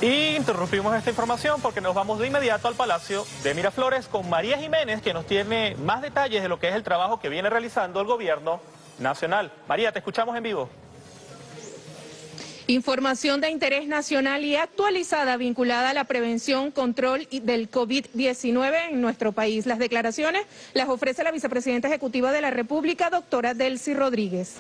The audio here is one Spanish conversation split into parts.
Y interrumpimos esta información porque nos vamos de inmediato al Palacio de Miraflores con María Jiménez, que nos tiene más detalles de lo que es el trabajo que viene realizando el gobierno nacional. María, te escuchamos en vivo. Información de interés nacional y actualizada vinculada a la prevención, control del COVID-19 en nuestro país. Las declaraciones las ofrece la vicepresidenta ejecutiva de la República, doctora Delcy Rodríguez.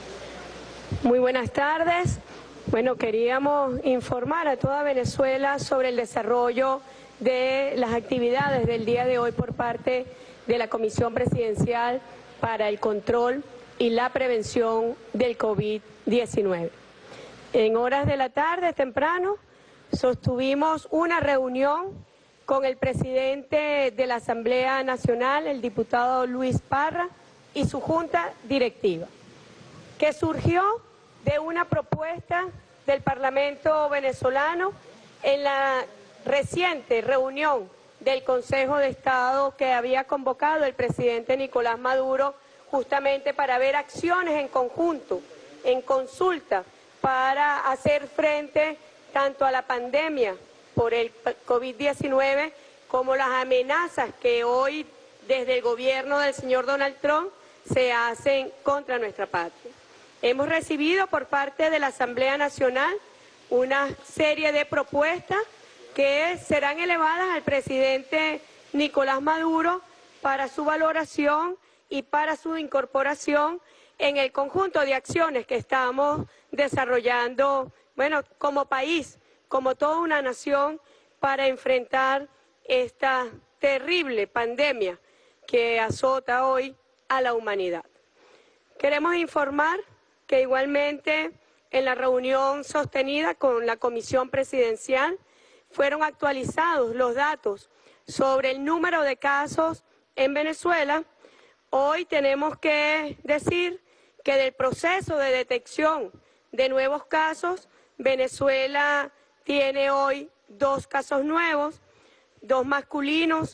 Muy buenas tardes. Bueno, queríamos informar a toda Venezuela sobre el desarrollo de las actividades del día de hoy por parte de la Comisión Presidencial para el Control y la Prevención del COVID-19. En horas de la tarde, temprano, sostuvimos una reunión con el presidente de la Asamblea Nacional, el diputado Luis Parra, y su junta directiva, que surgió de una propuesta del Parlamento venezolano en la reciente reunión del Consejo de Estado que había convocado el presidente Nicolás Maduro, justamente para ver acciones en conjunto, en consulta, para hacer frente tanto a la pandemia por el COVID-19 como las amenazas que hoy desde el gobierno del señor Donald Trump se hacen contra nuestra patria. Hemos recibido por parte de la Asamblea Nacional una serie de propuestas que serán elevadas al presidente Nicolás Maduro para su valoración y para su incorporación en el conjunto de acciones que estamos desarrollando, bueno, como país, como toda una nación, para enfrentar esta terrible pandemia que azota hoy a la humanidad. Queremos informar que igualmente en la reunión sostenida con la Comisión Presidencial fueron actualizados los datos sobre el número de casos en Venezuela. Hoy tenemos que decir que del proceso de detección de nuevos casos, Venezuela tiene hoy 2 casos nuevos, 2 masculinos,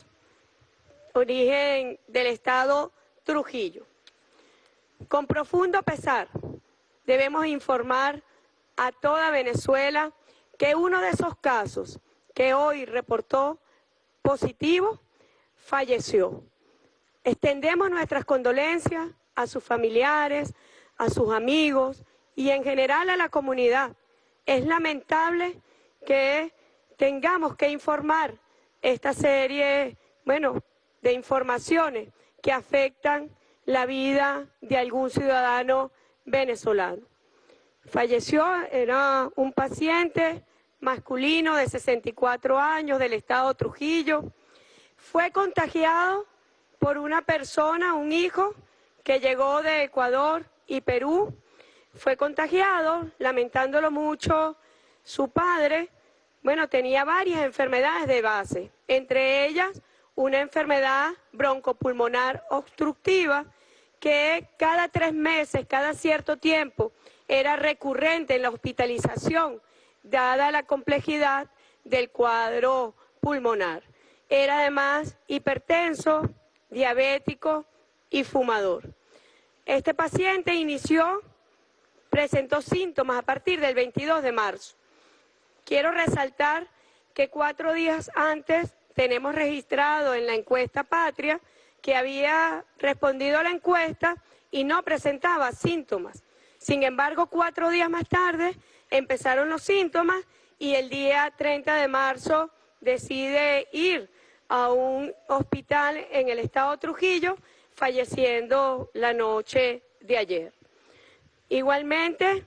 origen del estado Trujillo. Con profundo pesar, debemos informar a toda Venezuela que uno de esos casos que hoy reportó positivo falleció. Extendemos nuestras condolencias a sus familiares, a sus amigos y en general a la comunidad. Es lamentable que tengamos que informar esta serie, de informaciones que afectan la vida de algún ciudadano venezolano. Falleció, era un paciente masculino de 64 años del estado Trujillo. Fue contagiado por una persona, un hijo, que llegó de Ecuador y Perú. Fue contagiado, lamentándolo mucho, su padre, tenía varias enfermedades de base, entre ellas una enfermedad broncopulmonar obstructiva que cada 3 meses, cada cierto tiempo, era recurrente en la hospitalización, dada la complejidad del cuadro pulmonar. Era además hipertenso, diabético y fumador. Este paciente presentó síntomas a partir del 22 de marzo. Quiero resaltar que 4 días antes tenemos registrado en la encuesta Patria que había respondido a la encuesta y no presentaba síntomas. Sin embargo, 4 días más tarde empezaron los síntomas y el día 30 de marzo decide ir a un hospital en el estado Trujillo, falleciendo la noche de ayer. Igualmente,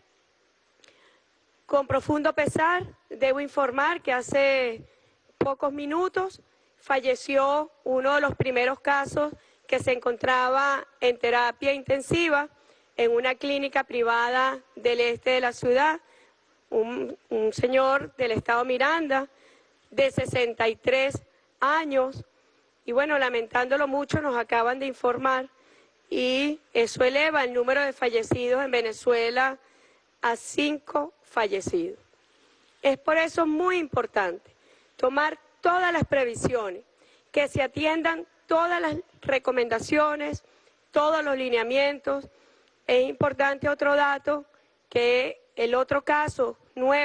con profundo pesar, debo informar que hace pocos minutos falleció uno de los primeros casos que se encontraba en terapia intensiva en una clínica privada del este de la ciudad, un señor del estado Miranda de 63 años. Y lamentándolo mucho, nos acaban de informar y eso eleva el número de fallecidos en Venezuela a 5 fallecidos. Es por eso muy importante tomar todas las previsiones, que se atiendan todas las recomendaciones, todos los lineamientos. Es importante otro dato, que el otro caso nuevo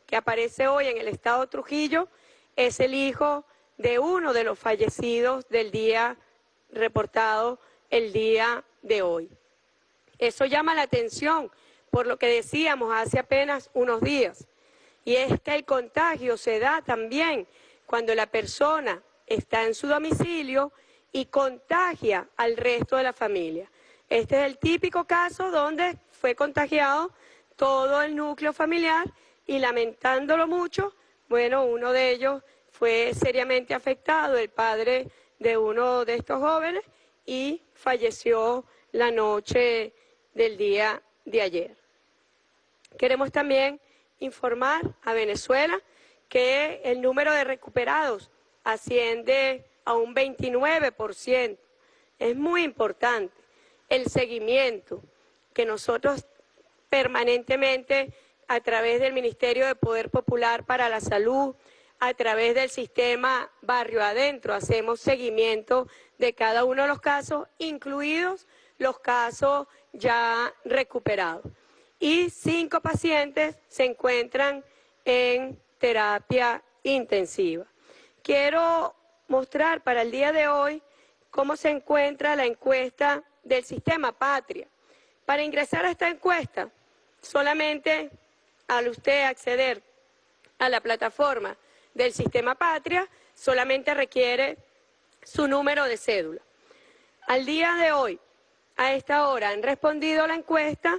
que aparece hoy en el estado Trujillo es el hijo de uno de los fallecidos del día reportado el día de hoy. Eso llama la atención por lo que decíamos hace apenas unos días, y es que el contagio se da también cuando la persona está en su domicilio y contagia al resto de la familia. Este es el típico caso donde fue contagiado todo el núcleo familiar y, lamentándolo mucho, bueno, uno de ellos fue seriamente afectado, el padre de uno de estos jóvenes, y falleció la noche del día de ayer. Queremos también informar a Venezuela que el número de recuperados asciende a un 29%. Es muy importante el seguimiento que nosotros permanentemente, a través del Ministerio de Poder Popular para la Salud, a través del sistema Barrio Adentro, hacemos seguimiento de cada uno de los casos, incluidos los casos ya recuperados. Y 5 pacientes se encuentran en terapia intensiva. Quiero mostrar para el día de hoy cómo se encuentra la encuesta del Sistema Patria. Para ingresar a esta encuesta, solamente al usted acceder a la plataforma del Sistema Patria, solamente requiere su número de cédula. Al día de hoy, a esta hora, han respondido a la encuesta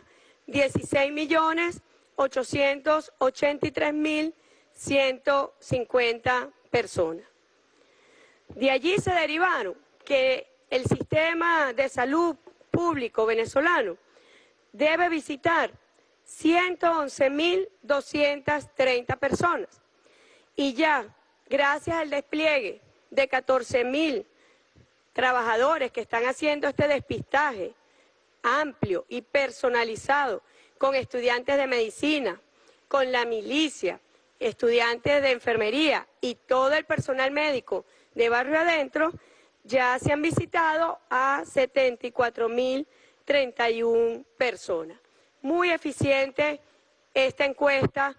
16.883.150 personas. De allí se derivaron que el sistema de salud público venezolano debe visitar 111.230 personas. Y ya, gracias al despliegue de 14.000 trabajadores que están haciendo este despistaje amplio y personalizado con estudiantes de medicina, con la milicia, estudiantes de enfermería y todo el personal médico de Barrio Adentro, ya se han visitado a 74.031 personas. Muy eficiente esta encuesta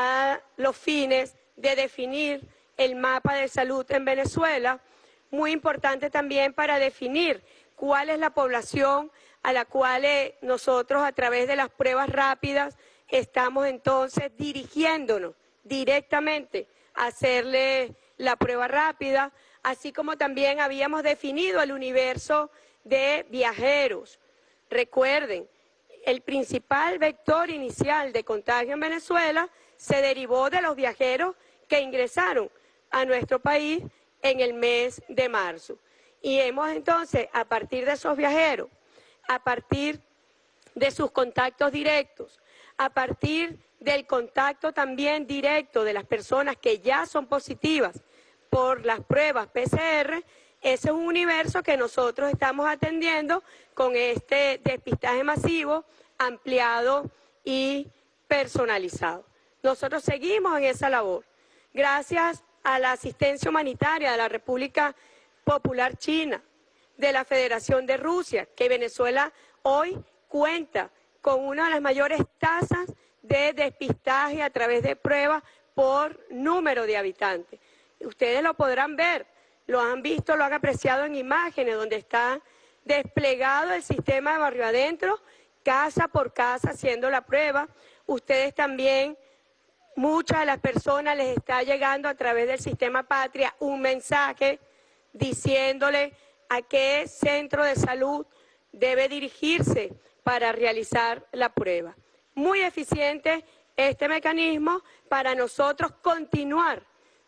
a los fines de definir el mapa de salud en Venezuela, muy importante también para definir cuál es la población a la cual nosotros, a través de las pruebas rápidas, estamos entonces dirigiéndonos directamente a hacerle la prueba rápida, así como también habíamos definido el universo de viajeros. Recuerden, el principal vector inicial de contagio en Venezuela se derivó de los viajeros que ingresaron a nuestro país en el mes de marzo. Y hemos entonces, a partir de esos viajeros, a partir de sus contactos directos, a partir del contacto también directo de las personas que ya son positivas por las pruebas PCR, ese es un universo que nosotros estamos atendiendo con este despistaje masivo, ampliado y personalizado. Nosotros seguimos en esa labor. Gracias a la asistencia humanitaria de la República Popular China, de la Federación de Rusia, que Venezuela hoy cuenta con una de las mayores tasas de despistaje a través de pruebas por número de habitantes. Ustedes lo podrán ver, lo han visto, lo han apreciado en imágenes, donde está desplegado el sistema de Barrio Adentro, casa por casa haciendo la prueba. Ustedes también, muchas de las personas les está llegando a través del Sistema Patria un mensaje diciéndole a qué centro de salud debe dirigirse para realizar la prueba. Muy eficiente este mecanismo para nosotros continuar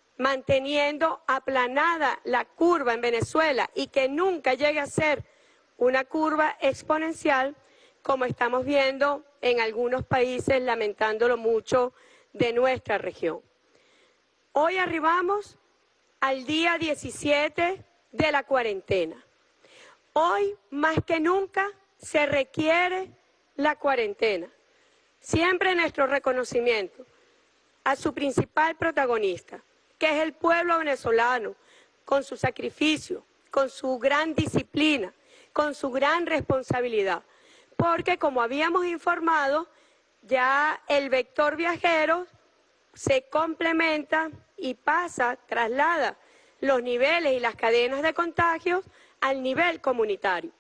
manteniendo aplanada la curva en Venezuela y que nunca llegue a ser una curva exponencial como estamos viendo en algunos países, lamentándolo mucho, de nuestra región. Hoy arribamos al día 17 de la cuarentena. Hoy, más que nunca, se requiere la cuarentena. Siempre nuestro reconocimiento a su principal protagonista, que es el pueblo venezolano, con su sacrificio, con su gran disciplina, con su gran responsabilidad. Porque, como habíamos informado, ya el vector viajero se complementa y traslada los niveles y las cadenas de contagios al nivel comunitario.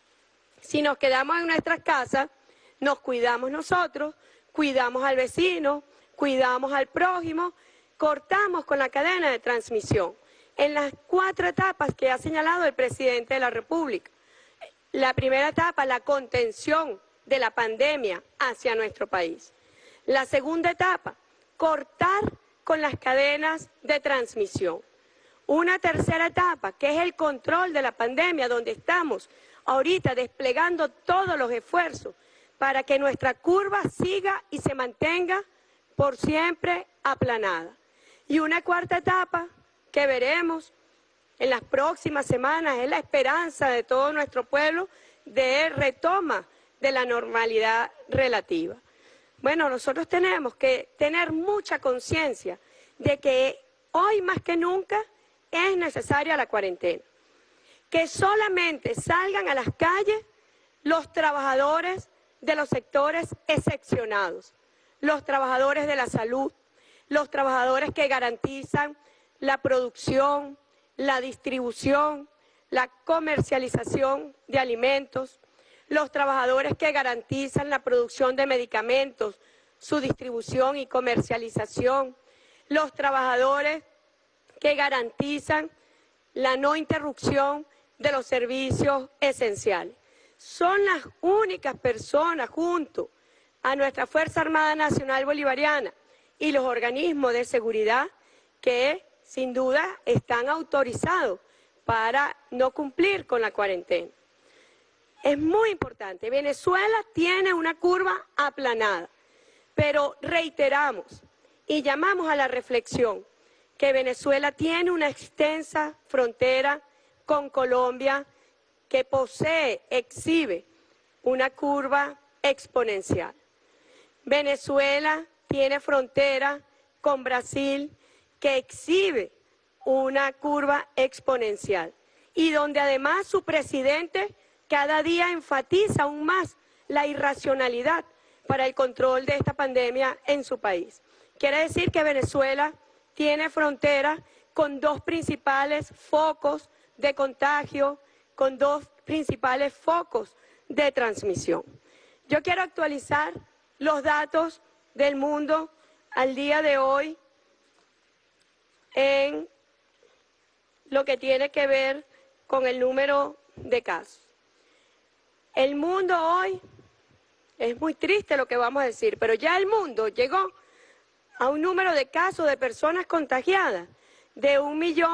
Si nos quedamos en nuestras casas, nos cuidamos nosotros, cuidamos al vecino, cuidamos al prójimo, cortamos con la cadena de transmisión en las 4 etapas que ha señalado el presidente de la República. La primera etapa, la contención de la pandemia hacia nuestro país. La segunda etapa, cortar con las cadenas de transmisión. Una tercera etapa, que es el control de la pandemia, donde estamos ahorita desplegando todos los esfuerzos para que nuestra curva siga y se mantenga por siempre aplanada. Y una cuarta etapa que veremos en las próximas semanas, es la esperanza de todo nuestro pueblo de retoma de la normalidad relativa. Bueno, nosotros tenemos que tener mucha conciencia de que hoy más que nunca es necesaria la cuarentena. Que solamente salgan a las calles los trabajadores de los sectores excepcionados, los trabajadores de la salud, los trabajadores que garantizan la producción, la distribución, la comercialización de alimentos, los trabajadores que garantizan la producción de medicamentos, su distribución y comercialización, los trabajadores que garantizan la no interrupción de los servicios esenciales. Son las únicas personas, junto a nuestra Fuerza Armada Nacional Bolivariana y los organismos de seguridad, que sin duda están autorizados para no cumplir con la cuarentena. Es muy importante. Venezuela tiene una curva aplanada, pero reiteramos y llamamos a la reflexión que Venezuela tiene una extensa frontera con Colombia que exhibe una curva exponencial. Venezuela tiene frontera con Brasil que exhibe una curva exponencial y donde además su presidente cada día enfatiza aún más la irracionalidad para el control de esta pandemia en su país. Quiere decir que Venezuela tiene frontera con 2 principales focos de contagio, con 2 principales focos de transmisión. Yo quiero actualizar los datos del mundo al día de hoy en lo que tiene que ver con el número de casos. El mundo hoy, es muy triste lo que vamos a decir, pero ya el mundo llegó a un número de casos de personas contagiadas de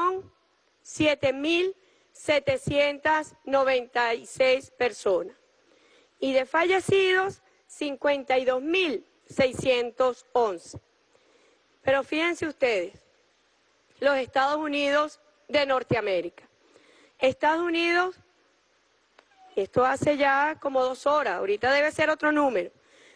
1.007.796 personas y de fallecidos 52.611. Pero fíjense ustedes, los Estados Unidos de Norteamérica. Estados Unidos, esto hace ya como 2 horas, ahorita debe ser otro número,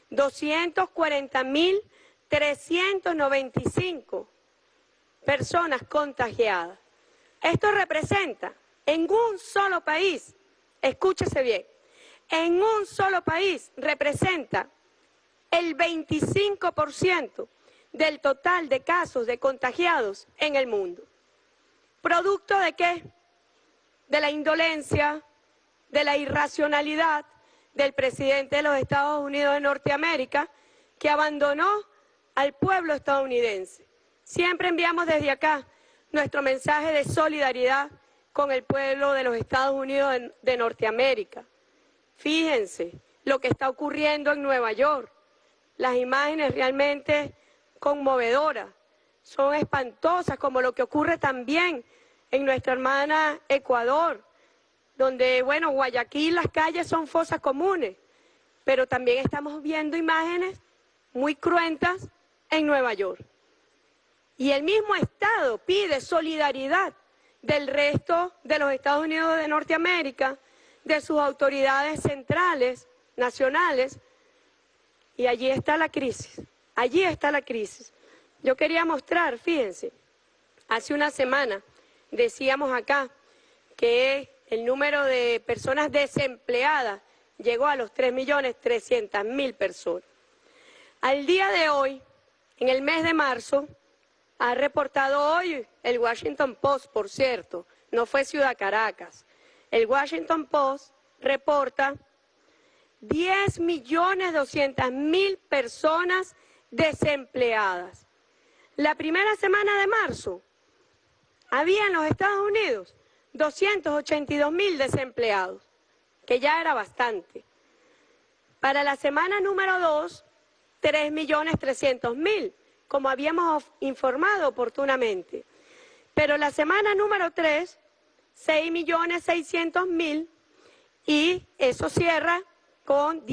240.395 personas contagiadas. Esto representa en un solo país, escúchese bien, en un solo país representa el 25% del total de casos de contagiados en el mundo. ¿Producto de qué? De la indolencia, de la irracionalidad del presidente de los Estados Unidos de Norteamérica, que abandonó al pueblo estadounidense. Siempre enviamos desde acá nuestro mensaje de solidaridad con el pueblo de los Estados Unidos de Norteamérica. Fíjense lo que está ocurriendo en Nueva York. Las imágenes realmente conmovedoras, son espantosas, como lo que ocurre también en nuestra hermana Ecuador, donde, bueno, Guayaquil, las calles son fosas comunes, pero también estamos viendo imágenes muy cruentas en Nueva York. Y el mismo Estado pide solidaridad del resto de los Estados Unidos de Norteamérica, de sus autoridades centrales, nacionales, y allí está la crisis, allí está la crisis. Yo quería mostrar, fíjense, hace una semana decíamos acá que el número de personas desempleadas llegó a los 3.300.000 personas. Al día de hoy, en el mes de marzo, ha reportado hoy el Washington Post, por cierto, no fue Ciudad Caracas. El Washington Post reporta 10.200.000 personas desempleadas. La primera semana de marzo había en los Estados Unidos 282.000 desempleados, que ya era bastante. Para la semana número 2, 3.300.000, como habíamos informado oportunamente. Pero la semana número 3, 6.600.000, y eso cierra con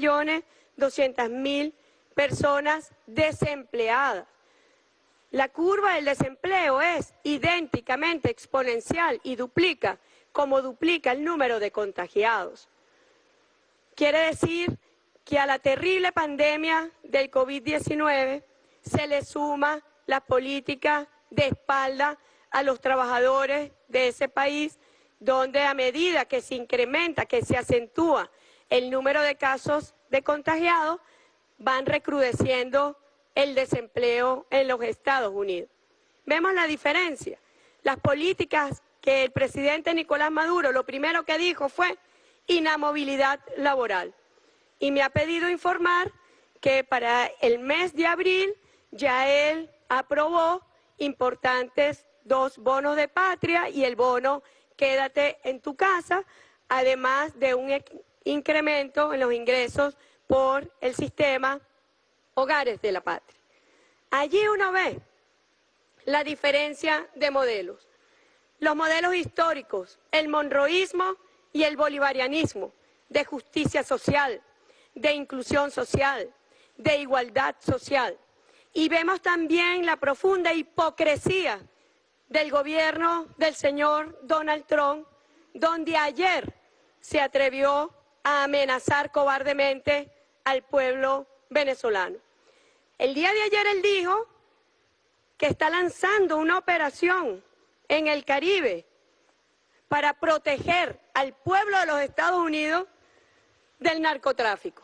10.200.000 personas desempleadas. La curva del desempleo es idénticamente exponencial y duplica como duplica el número de contagiados. Quiere decir que a la terrible pandemia del COVID-19 se le suma la política de espalda a los trabajadores de ese país, donde a medida que se incrementa, que se acentúa el número de casos de contagiados, van recrudeciendo el desempleo en los Estados Unidos. Vemos la diferencia. Las políticas que el presidente Nicolás Maduro lo primero que dijo fue inamovilidad laboral. Y me ha pedido informar que para el mes de abril ya él aprobó importantes 2 bonos de patria y el bono Quédate en tu casa, además de un incremento en los ingresos por el sistema Hogares de la Patria. Allí uno ve la diferencia de modelos. Los modelos históricos, el monroísmo y el bolivarianismo, de justicia social, de inclusión social, de igualdad social. Y vemos también la profunda hipocresía del gobierno del señor Donald Trump, donde ayer se atrevió a amenazar cobardemente al pueblo venezolano. El día de ayer él dijo que está lanzando una operación en el Caribe para proteger al pueblo de los Estados Unidos del narcotráfico.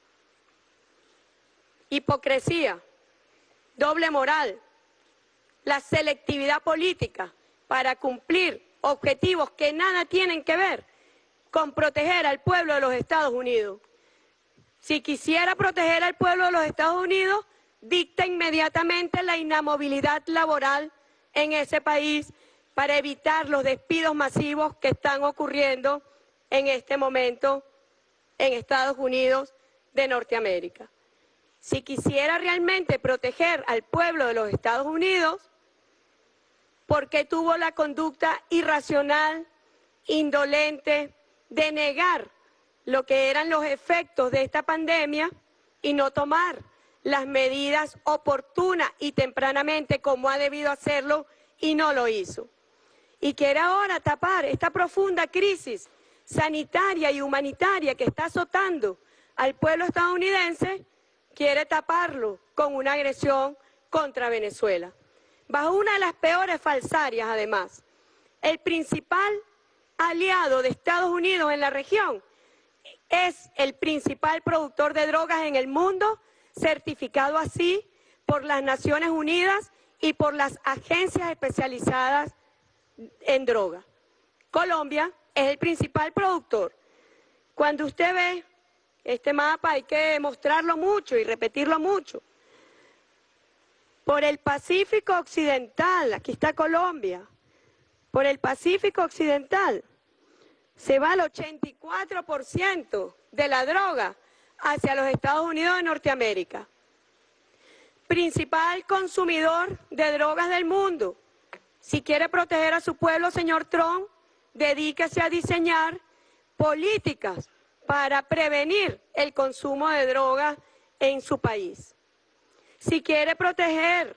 Hipocresía, doble moral, la selectividad política para cumplir objetivos que nada tienen que ver con proteger al pueblo de los Estados Unidos. Si quisiera proteger al pueblo de los Estados Unidos, dicta inmediatamente la inamovilidad laboral en ese país para evitar los despidos masivos que están ocurriendo en este momento en Estados Unidos de Norteamérica. Si quisiera realmente proteger al pueblo de los Estados Unidos, ¿por qué tuvo la conducta irracional, indolente, de negar lo que eran los efectos de esta pandemia y no tomar las medidas oportunas y tempranamente como ha debido hacerlo y no lo hizo? Y quiere ahora tapar esta profunda crisis sanitaria y humanitaria que está azotando al pueblo estadounidense, quiere taparlo con una agresión contra Venezuela. Bajo una de las peores falsarias, además, el principal aliado de Estados Unidos en la región es el principal productor de drogas en el mundo, certificado así por las Naciones Unidas y por las agencias especializadas en droga. Colombia es el principal productor. Cuando usted ve este mapa hay que mostrarlo mucho y repetirlo mucho. Por el Pacífico Occidental, aquí está Colombia, por el Pacífico Occidental se va el 84% de la droga hacia los Estados Unidos de Norteamérica. Principal consumidor de drogas del mundo. Si quiere proteger a su pueblo, señor Trump, dedíquese a diseñar políticas para prevenir el consumo de drogas en su país. Si quiere proteger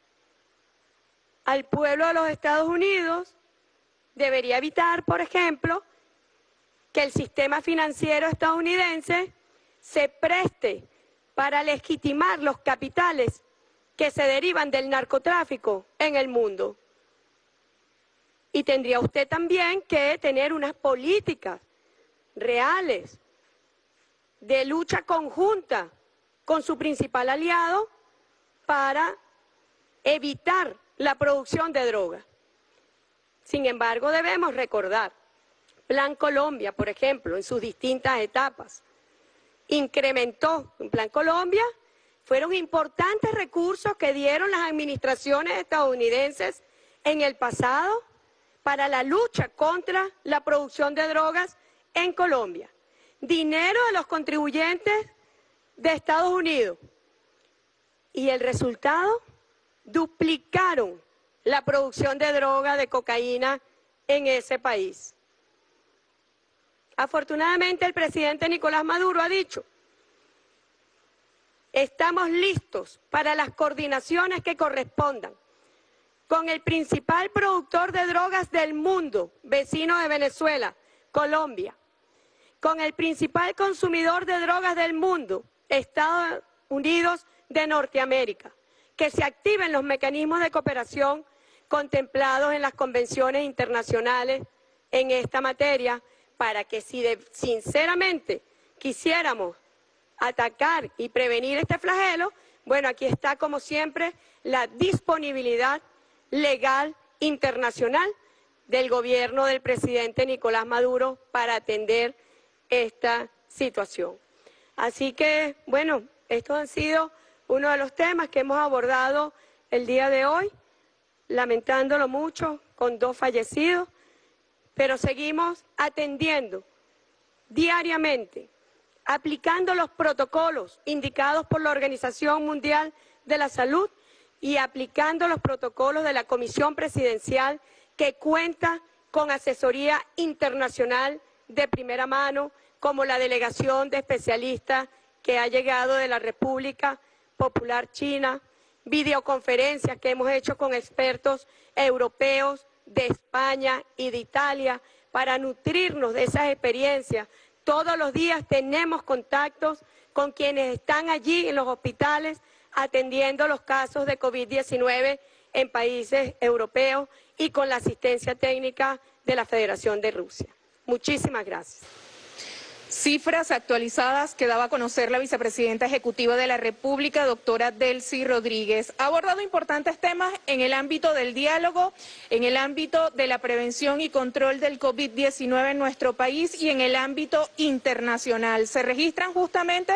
al pueblo de los Estados Unidos, debería evitar, por ejemplo, que el sistema financiero estadounidense se preste para legitimar los capitales que se derivan del narcotráfico en el mundo. Y tendría usted también que tener unas políticas reales de lucha conjunta con su principal aliado, para evitar la producción de drogas. Sin embargo, debemos recordar, Plan Colombia, por ejemplo, en sus distintas etapas, incrementó, en Plan Colombia, fueron importantes recursos que dieron las administraciones estadounidenses en el pasado para la lucha contra la producción de drogas en Colombia. Dinero de los contribuyentes de Estados Unidos. Y el resultado, duplicaron la producción de droga, de cocaína en ese país. Afortunadamente, el presidente Nicolás Maduro ha dicho: estamos listos para las coordinaciones que correspondan con el principal productor de drogas del mundo, vecino de Venezuela, Colombia, con el principal consumidor de drogas del mundo, Estados Unidos de Norteamérica, que se activen los mecanismos de cooperación contemplados en las convenciones internacionales en esta materia, para que si sinceramente quisiéramos atacar y prevenir este flagelo, bueno, aquí está como siempre la disponibilidad legal internacional del gobierno del presidente Nicolás Maduro para atender esta situación. Así que, bueno, estos han sido uno de los temas que hemos abordado el día de hoy, lamentándolo mucho, con 2 fallecidos, pero seguimos atendiendo diariamente, aplicando los protocolos indicados por la Organización Mundial de la Salud y aplicando los protocolos de la Comisión Presidencial, que cuenta con asesoría internacional de primera mano, como la delegación de especialistas que ha llegado de la República Popular China, videoconferencias que hemos hecho con expertos europeos, de España y de Italia, para nutrirnos de esas experiencias. Todos los días tenemos contactos con quienes están allí en los hospitales atendiendo los casos de COVID-19 en países europeos y con la asistencia técnica de la Federación de Rusia. Muchísimas gracias. Cifras actualizadas que daba a conocer la vicepresidenta ejecutiva de la República, doctora Delcy Rodríguez. Ha abordado importantes temas en el ámbito del diálogo, en el ámbito de la prevención y control del COVID-19 en nuestro país y en el ámbito internacional. Se registran justamente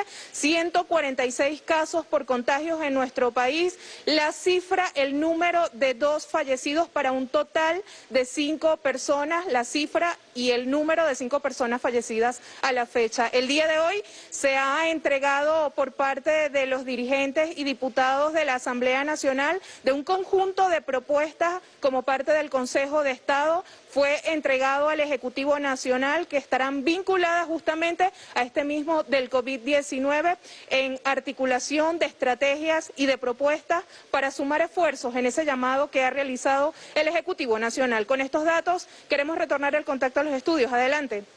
146 casos por contagios en nuestro país. La cifra, el número de 2 fallecidos para un total de 5 personas, la cifra y el número de 5 personas fallecidas a la fecha. El día de hoy se ha entregado por parte de los dirigentes y diputados de la Asamblea Nacional de un conjunto de propuestas como parte del Consejo de Estado. Fue entregado al Ejecutivo Nacional, que estarán vinculadas justamente a este mismo del COVID-19 en articulación de estrategias y de propuestas para sumar esfuerzos en ese llamado que ha realizado el Ejecutivo Nacional. Con estos datos queremos retornar el contacto a los estudios. Adelante.